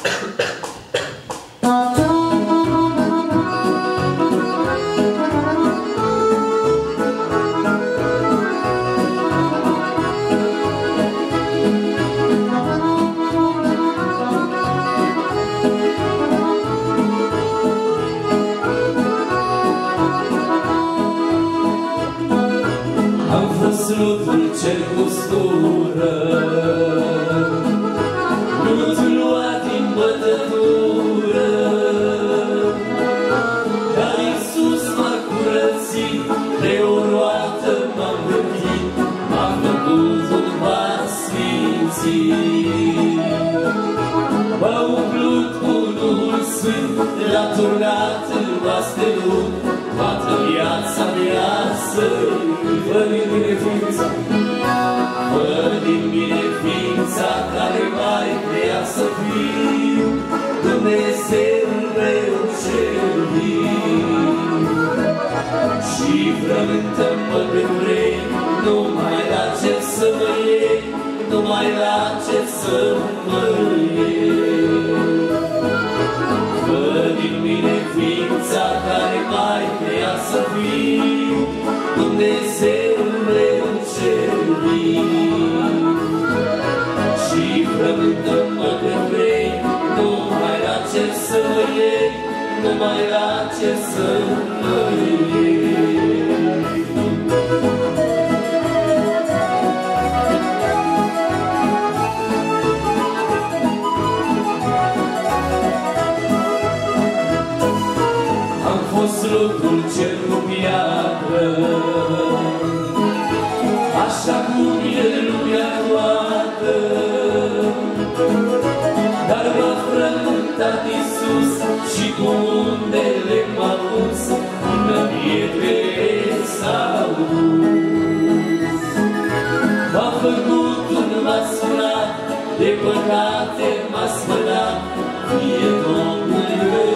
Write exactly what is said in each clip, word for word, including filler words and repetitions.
Sfântul cel cu stură, nu-ți lua din bătătură, dar Iisus m-a curățit, de o roată m-am gândit, m-am făcut un vas sfințit. M-a umplut cu Duhul Sfânt, l-a turnat în vastelul, toată viața mea să-i fă din mine ființa, fă din mine ființa care mai vrea să fiu Dumnezeul meu cel viu. Și frământă-mă când vrei, numai la ce să mă iei, numai la ce să mă iei. Fă din mine ființa care mai vrea să fiu Dumnezeul meu cel viu. Și frământă-mă când vrei, numai la ce să mă iei, numai la ce să mă iei. Am fost locul cel cu piatră, așa cum e lumea toată, dar m-a frământat Iisus și cu undele m-a pus, până pietrele s-au dus. M-a făcut un vas curat, de păcate m-a spălat, fie Domnul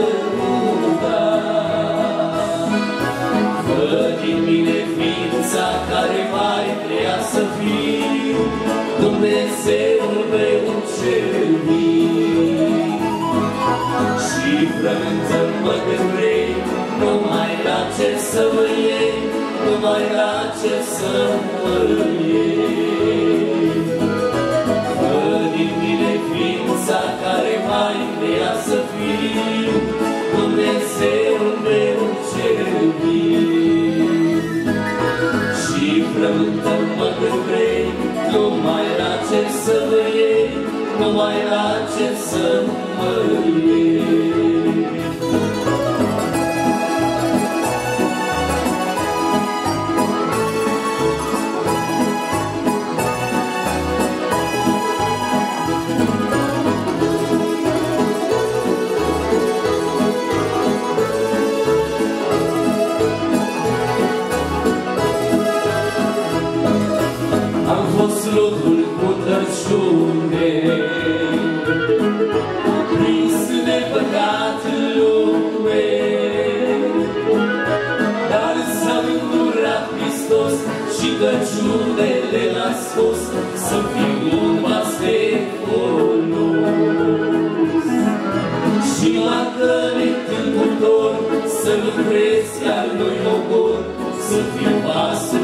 lăudat. Fă din mine ființa care mai vrea să fiu Dumnezeul meu cel viu. Și frământă-mă când vrei, numai la ce să mă iei, numai la ce să mă iei. Fă din mine ființa care mai vrea să fiu Dumnezeul meu cel viu. Și frământă-mă când vrei, numai la ce să mă iei, numai la ce să mă iei. Am fost locul cu tăciune, prins de păcat în lume, dar s-a îndurat Hristos și tăciunele l-a scos, să fiu un vas de folos. Și m-a călit în cuptor, să lucrez al lui ogor, să fiu vasul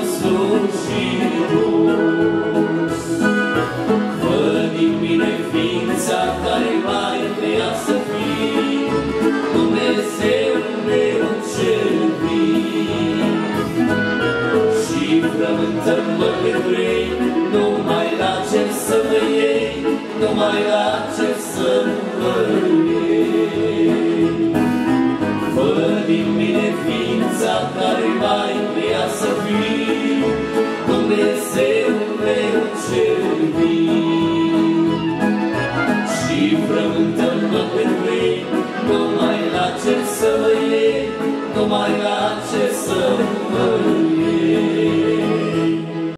slujiros. Fă din mine ființa care mai vrea să fiu Dumnezeul meu cel viu. Și frământă-mă când vrei, numai la ce să mă iei, numai la ce să mă iei. Fă din mine ființa care mai vrea să fiu Dumnezeu